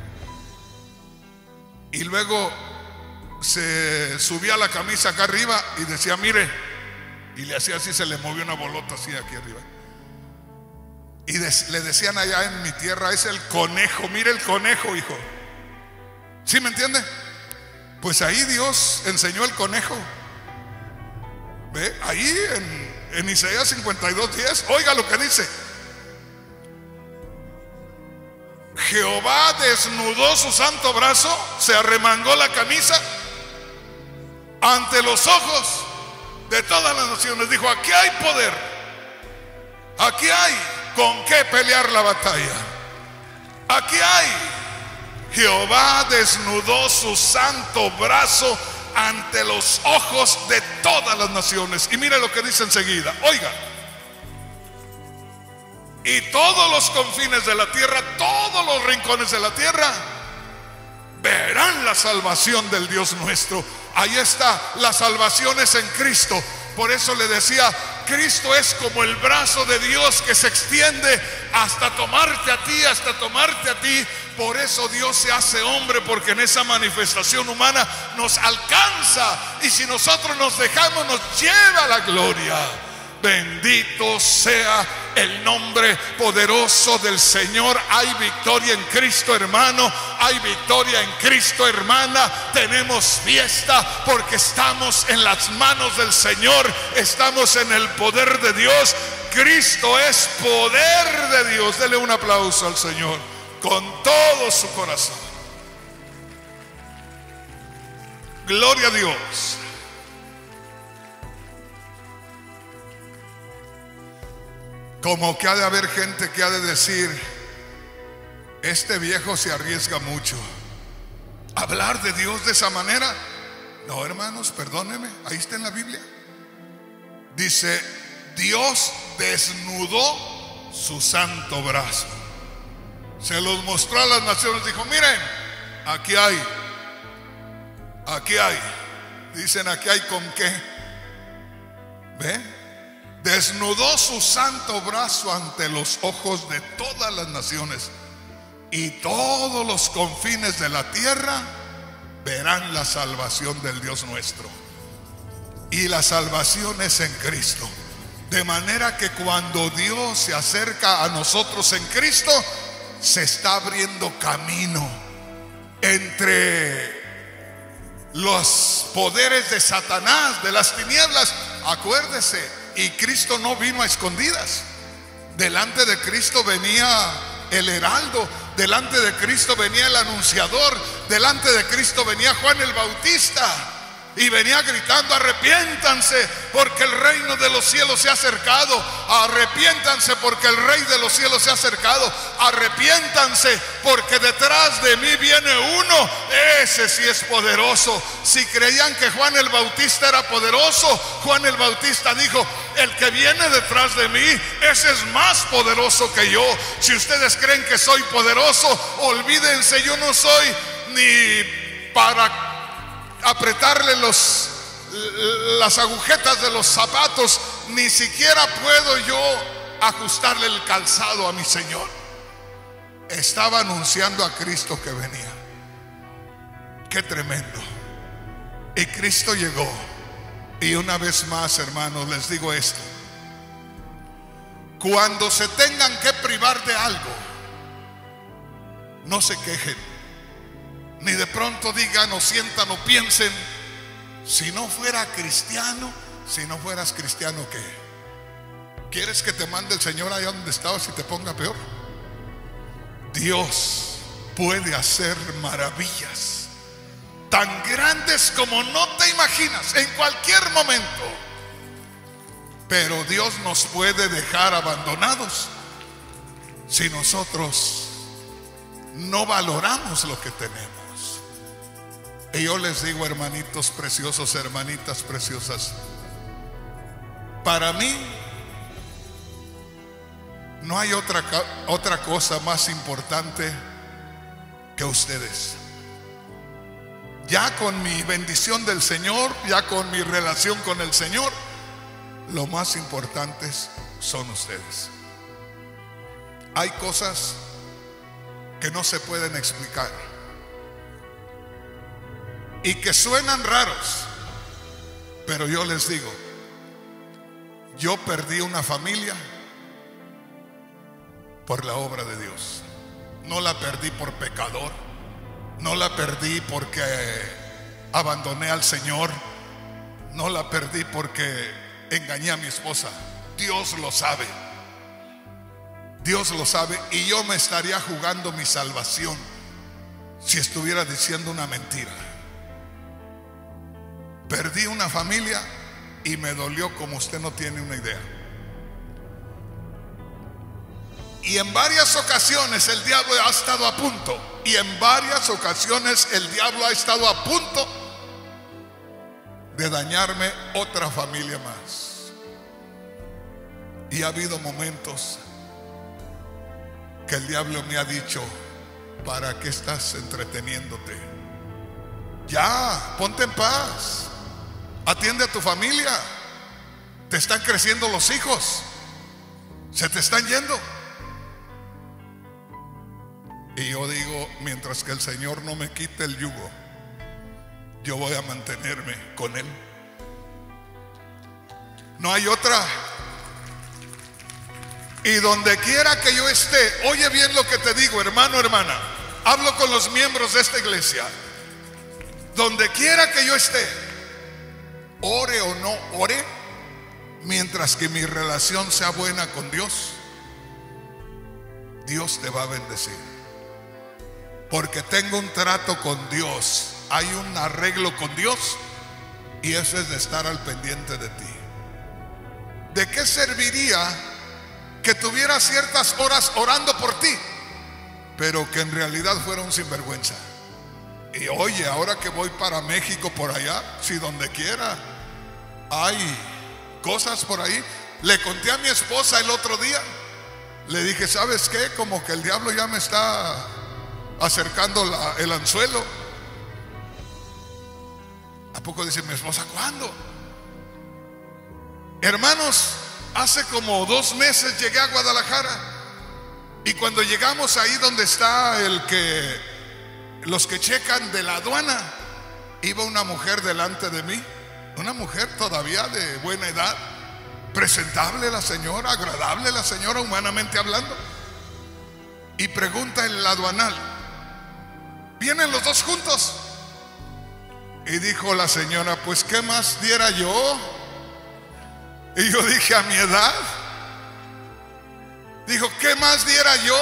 Y luego se subía la camisa acá arriba y decía, mire, y le hacía así, se le movió una bolota así aquí arriba. Y de, le decían allá en mi tierra, es el conejo, mire el conejo, hijo. ¿Sí me entiende? Pues ahí Dios enseñó el conejo. ¿Ve? Ahí en, en Isaías cincuenta y dos, diez, oiga lo que dice. Jehová desnudó su santo brazo, se arremangó la camisa ante los ojos de todas las naciones. Dijo, aquí hay poder, aquí hay con qué pelear la batalla, aquí hay. Jehová desnudó su santo brazo ante los ojos de todas las naciones. Y mire lo que dice enseguida, oiga. Y todos los confines de la tierra, todos los rincones de la tierra, verán la salvación del Dios nuestro. Ahí está, la salvación es en Cristo. Por eso le decía, Cristo es como el brazo de Dios que se extiende hasta tomarte a ti, hasta tomarte a ti. Por eso Dios se hace hombre, porque en esa manifestación humana nos alcanza. Y si nosotros nos dejamos, nos lleva a la gloria. Bendito sea el nombre poderoso del Señor. Hay victoria en Cristo, hermano. Hay victoria en Cristo, hermana. Tenemos fiesta porque estamos en las manos del Señor. Estamos en el poder de Dios. Cristo es poder de Dios. Dele un aplauso al Señor con todo su corazón. Gloria a Dios. Como que ha de haber gente que ha de decir, este viejo se arriesga mucho. ¿Hablar de Dios de esa manera? No, hermanos, perdónenme, ahí está en la Biblia. Dice, Dios desnudó su santo brazo, se los mostró a las naciones, dijo, miren, aquí hay, aquí hay. Dicen, aquí hay con qué. ¿Ve? Desnudó su santo brazo ante los ojos de todas las naciones, y todos los confines de la tierra verán la salvación del Dios nuestro. Y la salvación es en Cristo. De manera que cuando Dios se acerca a nosotros en Cristo, se está abriendo camino. entre los poderes de Satanás, de las tinieblas. Acuérdese, y Cristo no vino a escondidas. Delante de Cristo venía el heraldo, delante de Cristo venía el anunciador, delante de Cristo venía Juan el Bautista, y venía gritando: arrepiéntanse porque el reino de los cielos se ha acercado, arrepiéntanse porque el rey de los cielos se ha acercado, arrepiéntanse porque detrás de mí viene uno, ese sí es poderoso. Si creían que Juan el Bautista era poderoso, Juan el Bautista dijo: el que viene detrás de mí, ese es más poderoso que yo. Si ustedes creen que soy poderoso, olvídense, yo no soy ni para apretarle los, las agujetas de los zapatos, ni siquiera puedo yo ajustarle el calzado a mi Señor. Estaba anunciando a Cristo que venía. Qué tremendo. Y Cristo llegó. Y una vez más, hermanos, les digo esto: cuando se tengan que privar de algo, no se quejen, ni de pronto digan o sientan o piensen: si no fuera cristiano, si no fueras cristiano, ¿qué? ¿Quieres que te mande el Señor allá donde estabas y te ponga peor? Dios puede hacer maravillas tan grandes como no te imaginas en cualquier momento. Pero Dios nos puede dejar abandonados si nosotros no valoramos lo que tenemos. Y yo les digo, hermanitos preciosos, hermanitas preciosas, para mí no hay otra, otra cosa más importante que ustedes. Ya con mi bendición del Señor, ya con mi relación con el Señor, lo más importantes son ustedes. Hay cosas que no se pueden explicar y que suenan raros, pero yo les digo, yo perdí una familia por la obra de Dios. No la perdí por pecador, no la perdí porque abandoné al Señor, no la perdí porque engañé a mi esposa. Dios lo sabe, Dios lo sabe, y yo me estaría jugando mi salvación si estuviera diciendo una mentira. Perdí una familia y me dolió como usted no tiene una idea. Y en varias ocasiones el diablo ha estado a punto, y en varias ocasiones el diablo ha estado a punto de dañarme otra familia más. Y ha habido momentos que el diablo me ha dicho: ¿para qué estás entreteniéndote? Ya, ponte en paz, atiende a tu familia, te están creciendo los hijos, se te están yendo. Y yo digo, mientras que el Señor no me quite el yugo, yo voy a mantenerme con Él. No hay otra. Y donde quiera que yo esté, oye bien lo que te digo, hermano, hermana, hablo con los miembros de esta iglesia. Donde quiera que yo esté, ore o no ore, mientras que mi relación sea buena con Dios, Dios te va a bendecir. Porque tengo un trato con Dios, hay un arreglo con Dios, y eso es de estar al pendiente de ti. ¿De qué serviría que tuviera ciertas horas orando por ti, pero que en realidad fuera un sinvergüenza? Y oye, ahora que voy para México, por allá, si donde quiera hay cosas por ahí, le conté a mi esposa el otro día, le dije: ¿sabes qué? Como que el diablo ya me está acercando la, el anzuelo. ¿A poco? Dice mi esposa: ¿cuándo? Hermanos, hace como dos meses llegué a Guadalajara, y cuando llegamos ahí donde está el que los que checan de la aduana, iba una mujer delante de mí, una mujer todavía de buena edad, presentable la señora, agradable la señora, humanamente hablando, y pregunta en el aduanal: vienen los dos juntos. Y dijo la señora, pues ¿qué más diera yo? Y yo dije, a mi edad. Dijo, ¿qué más diera yo?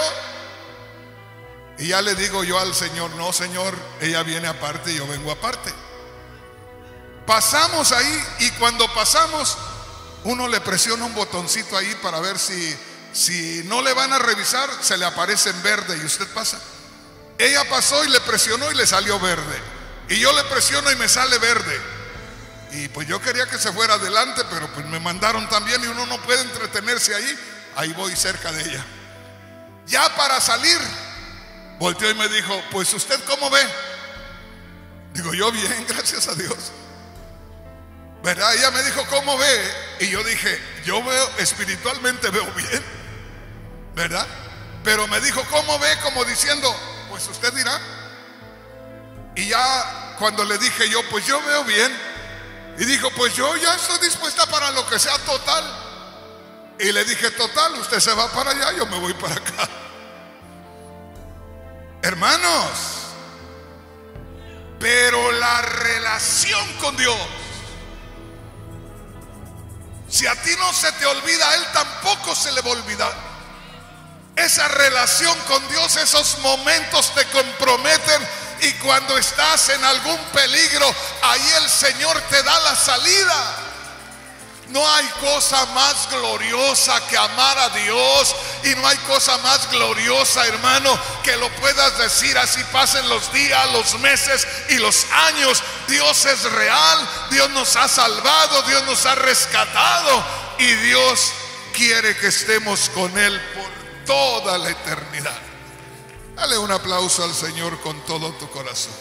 Y ya le digo yo al Señor, no, Señor, ella viene aparte y yo vengo aparte. Pasamos ahí, y cuando pasamos, uno le presiona un botoncito ahí para ver si, si no le van a revisar, se le aparece en verde y usted pasa. Ella pasó y le presionó y le salió verde. Y yo le presiono y me sale verde. Y pues yo quería que se fuera adelante, pero pues me mandaron también, y uno no puede entretenerse ahí. Ahí voy cerca de ella. Ya para salir, volteó y me dijo, pues ¿usted cómo ve? Digo, yo bien, gracias a Dios. ¿Verdad? Ella me dijo, ¿cómo ve? Y yo dije, yo veo, espiritualmente veo bien, ¿verdad? Pero me dijo, ¿cómo ve? Como diciendo, pues usted dirá. Y ya cuando le dije yo, pues yo veo bien, y dijo, pues yo ya estoy dispuesta para lo que sea, total. Y le dije, total, usted se va para allá, yo me voy para acá. Hermanos, pero la relación con Dios, si a ti no se te olvida, a Él tampoco se le va a olvidar. Esa relación con Dios, esos momentos te comprometen, y cuando estás en algún peligro, ahí el Señor te da la salida. No hay cosa más gloriosa que amar a Dios, y no hay cosa más gloriosa, hermano, que lo puedas decir así pasen los días, los meses y los años. Dios es real, Dios nos ha salvado, Dios nos ha rescatado, y Dios quiere que estemos con Él por toda la eternidad. Dale un aplauso al Señor con todo tu corazón.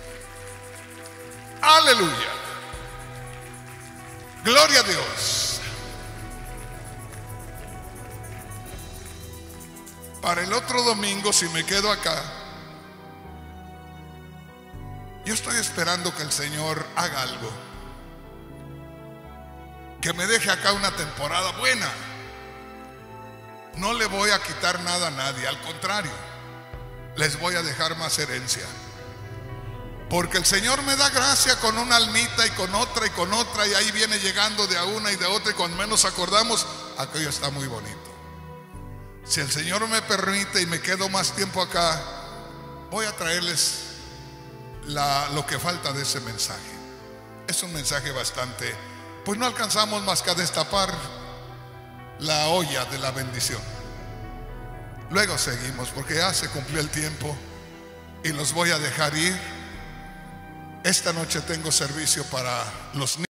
Aleluya. Gloria a Dios. Para el otro domingo, si me quedo acá, yo estoy esperando que el Señor haga algo, que me deje acá una temporada buena. No le voy a quitar nada a nadie, al contrario, les voy a dejar más herencia. Porque el Señor me da gracia con una almita y con otra y con otra, y ahí viene llegando de a una y de otra, y cuando menos acordamos, aquello está muy bonito. Si el Señor me permite y me quedo más tiempo acá, voy a traerles la, lo que falta de ese mensaje. Es un mensaje bastante, pues no alcanzamos más que a destapar la olla de la bendición. Luego seguimos, porque ya se cumplió el tiempo y los voy a dejar ir. Esta noche tengo servicio para los niños.